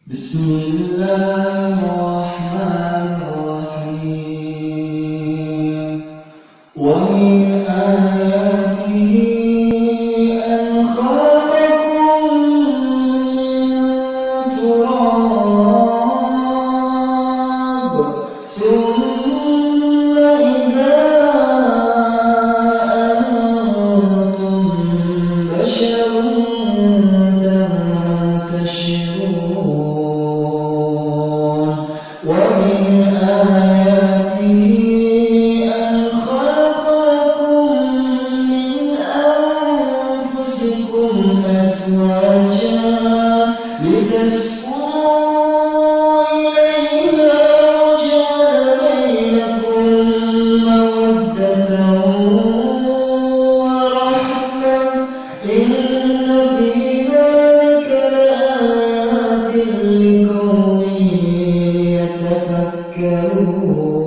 بسم الله الرحمن الرحيم ومن آياته أن خلقكم من تراب ثم إذا أنتم بشر تنتشرون ومن آياته أن خلق لكم من أنفسكم أزواجا لتسكنوا إليها وجعل بينكم مودة ورحمة إن في ذلك لآيات لقوم يتفكرون